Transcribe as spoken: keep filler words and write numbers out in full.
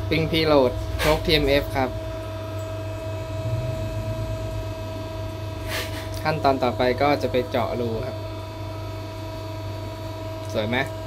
ปิงพีโหลดโชค ที เอ็ม เอฟ ครับขั้นตอนต่อไปก็จะไปเจาะรูครับสวยไหม